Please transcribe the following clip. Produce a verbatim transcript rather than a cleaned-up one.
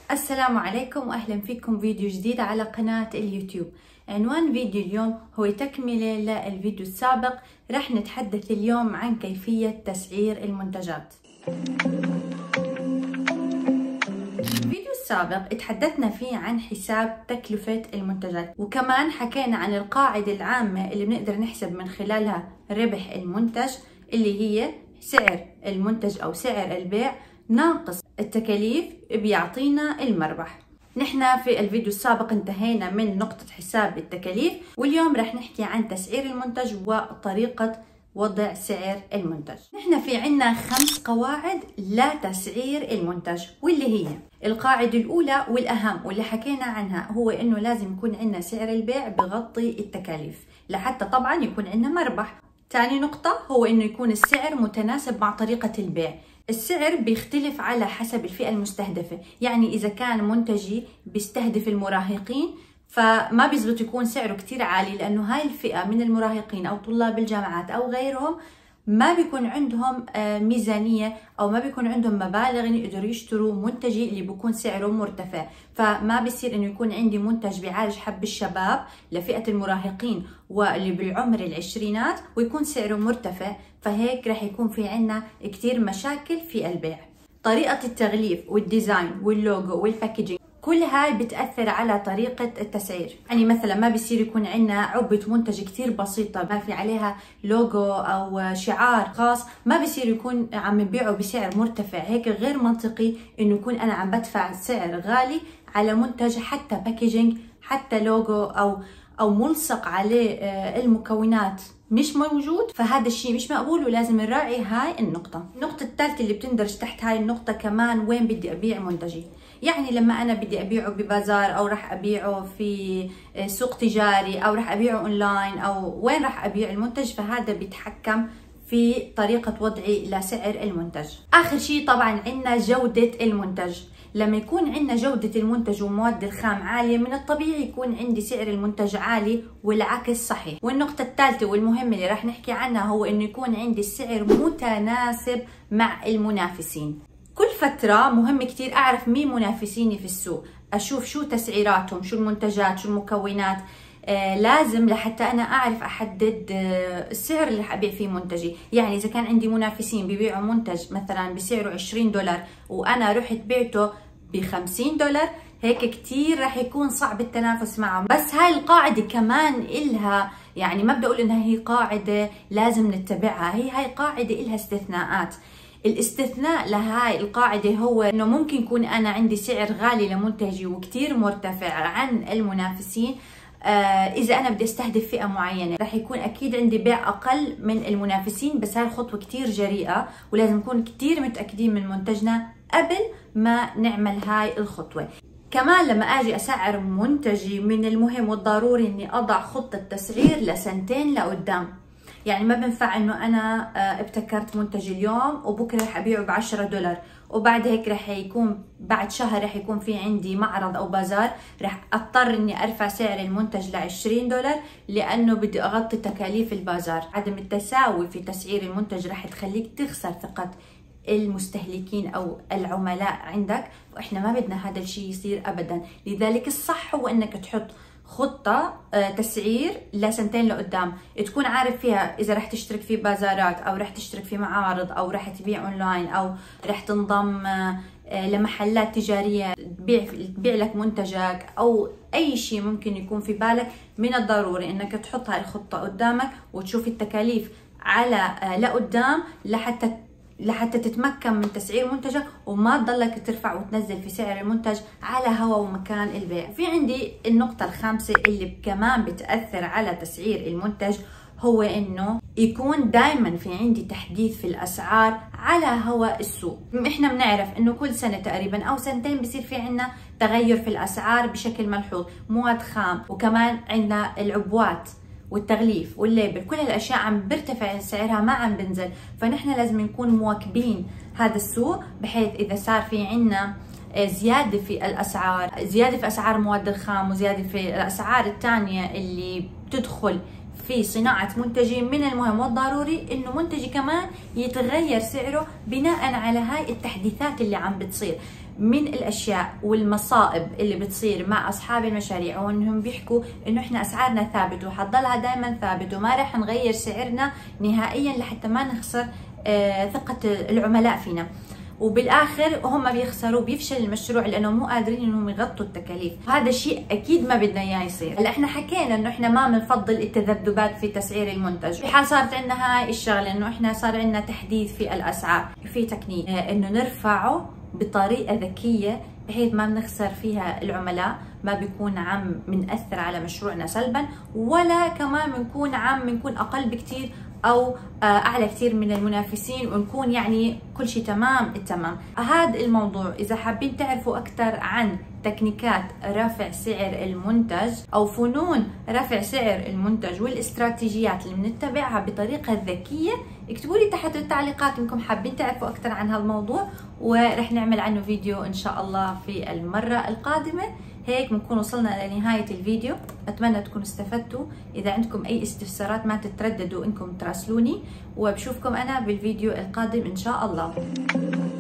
السلام عليكم واهلا فيكم فيديو جديد على قناة اليوتيوب. عنوان فيديو اليوم هو تكملة للفيديو السابق. راح نتحدث اليوم عن كيفية تسعير المنتجات. الفيديو السابق تحدثنا فيه عن حساب تكلفة المنتجات، وكمان حكينا عن القاعدة العامة اللي بنقدر نحسب من خلالها ربح المنتج، اللي هي سعر المنتج أو سعر البيع ناقص التكاليف بيعطينا المربح. نحن في الفيديو السابق انتهينا من نقطة حساب التكاليف، واليوم رح نحكي عن تسعير المنتج وطريقة وضع سعر المنتج. نحن في عنا خمس قواعد لتسعير المنتج، واللي هي القاعدة الأولى والأهم واللي حكينا عنها هو إنه لازم يكون عنا سعر البيع بغطي التكاليف لحتى طبعا يكون عنا مربح. ثاني نقطة هو إنه يكون السعر متناسب مع طريقة البيع. السعر بيختلف على حسب الفئة المستهدفة، يعني إذا كان منتجي بيستهدف المراهقين فما بيزبط يكون سعره كتير عالي، لأنه هاي الفئة من المراهقين أو طلاب الجامعات أو غيرهم ما بيكون عندهم ميزانية أو ما بيكون عندهم مبالغ يقدروا يشتروا منتجي اللي بيكون سعره مرتفع. فما بيصير إنه يكون عندي منتج بيعالج حب الشباب لفئة المراهقين واللي بالعمر العشرينات ويكون سعره مرتفع، فهيك رح يكون في عنا كتير مشاكل في البيع. طريقة التغليف والديزاين واللوجو والباكجينج كل هاي بتأثر على طريقة التسعير. يعني مثلا ما بيصير يكون عندنا عبة منتج كتير بسيطة ما في عليها لوجو أو شعار خاص، ما بيصير يكون عم نبيعه بسعر مرتفع. هيك غير منطقي إنه يكون أنا عم بدفع سعر غالي على منتج حتى باكجينج حتى لوجو أو أو ملصق عليه المكونات مش موجود، فهذا الشيء مش مقبول ولازم نراعي هاي النقطة. النقطة الثالثة اللي بتندرج تحت هاي النقطة كمان وين بدي أبيع منتجي. يعني لما أنا بدي أبيعه ببازار أو راح أبيعه في سوق تجاري أو راح أبيعه أونلاين أو وين راح أبيع المنتج، فهذا بيتحكم في طريقة وضعي لسعر المنتج. آخر شيء طبعا عندنا جودة المنتج. لما يكون عندنا جودة المنتج ومواد الخام عالية من الطبيعي يكون عندي سعر المنتج عالي والعكس صحيح. والنقطة الثالثة والمهمة اللي راح نحكي عنها هو إنه يكون عندي السعر متناسب مع المنافسين. كل فترة مهم كتير أعرف مين منافسيني في السوق، أشوف شو تسعيراتهم، شو المنتجات، شو المكونات. آه لازم لحتى أنا أعرف أحدد آه السعر اللي حبيع فيه منتجي. يعني إذا كان عندي منافسين بيبيعوا منتج مثلا بسعره عشرين دولار وأنا رحت بعته بخمسين دولار، هيك كتير راح يكون صعب التنافس معهم. بس هاي القاعدة كمان إلها يعني ما بدي أقول إنها هي قاعدة لازم نتبعها، هي هاي قاعدة إلها استثناءات. الاستثناء لهاي القاعدة هو إنه ممكن يكون أنا عندي سعر غالي لمنتجي وكتير مرتفع عن المنافسين. آه إذا أنا بدي استهدف فئة معينة راح يكون أكيد عندي بيع أقل من المنافسين، بس هاي الخطوة كتير جريئة ولازم نكون كتير متأكدين من منتجنا قبل ما نعمل هاي الخطوة. كمان لما أجي أسعر منتجي من المهم والضروري إني أضع خطة تسعير لسنتين لقدام. يعني ما بنفع إنه أنا ابتكرت منتج اليوم وبكرة رح أبيعه بعشرة دولار وبعد هيك رح يكون بعد شهر رح يكون في عندي معرض أو بازار رح أضطر إني أرفع سعر المنتج لعشرين دولار لأنه بدي أغطي تكاليف البازار. عدم التساوي في تسعير المنتج رح تخليك تخسر ثقة المستهلكين أو العملاء عندك، وإحنا ما بدنا هذا الشيء يصير أبدا. لذلك الصح هو إنك تحط خطة تسعير لسنتين لقدام، تكون عارف فيها إذا رح تشترك في بازارات أو رح تشترك في معارض أو رح تبيع أونلاين أو رح تنضم لمحلات تجارية تبيع تبيع لك منتجك أو أي شيء ممكن يكون في بالك. من الضروري إنك تحط هاي الخطة قدامك وتشوف التكاليف على لقدام لحتى لحتى تتمكن من تسعير منتجك وما تضلك ترفع وتنزل في سعر المنتج على هوا ومكان البيع. في عندي النقطة الخامسة اللي كمان بتأثر على تسعير المنتج، هو انه يكون دائما في عندي تحديث في الاسعار على هوا السوق. احنا بنعرف انه كل سنة تقريبا او سنتين بصير في عنا تغير في الاسعار بشكل ملحوظ، مواد خام وكمان عندنا العبوات والتغليف والليبل، كل هالاشياء عم بيرتفع سعرها ما عم بنزل. فنحن لازم نكون مواكبين هذا السوق بحيث اذا صار في عنا زياده في الاسعار، زياده في اسعار مواد الخام وزياده في الاسعار الثانيه اللي بتدخل في صناعة منتجي، من المهم والضروري انه منتجي كمان يتغير سعره بناء على هاي التحديثات اللي عم بتصير. من الاشياء والمصائب اللي بتصير مع اصحاب المشاريع وانهم بيحكوا انه احنا اسعارنا ثابت وحتضلها دائما ثابت وما راح نغير سعرنا نهائيا لحتى ما نخسر آه ثقة العملاء فينا، وبالاخر هم بيخسروا، بيفشل المشروع لانه مو قادرين انهم يغطوا التكاليف. هذا شيء اكيد ما بدنا اياه يصير. هلا احنا حكينا انه احنا ما بنفضل التذبذبات في تسعير المنتج، في حال صارت عندنا هاي الشغله انه احنا صار عندنا تحديث في الاسعار، في تكنيك آه انه نرفعه بطريقه ذكيه بحيث ما بنخسر فيها العملاء، ما بيكون عم بنأثر على مشروعنا سلبا، ولا كمان بنكون عم بنكون اقل بكتير او اعلى كثير من المنافسين ونكون يعني كل شيء تمام التمام. هذا الموضوع اذا حابين تعرفوا اكثر عن تكنيكات رفع سعر المنتج او فنون رفع سعر المنتج والاستراتيجيات اللي بنتبعها بطريقه ذكيه، اكتبوا لي تحت التعليقات انكم حابين تعرفوا اكثر عن هذا الموضوع، ورح نعمل عنه فيديو ان شاء الله في المره القادمه. هيك بنكون وصلنا لنهاية الفيديو، أتمنى تكونوا استفدتوا. إذا عندكم أي استفسارات ما تترددوا إنكم تراسلوني، وبشوفكم أنا بالفيديو القادم إن شاء الله.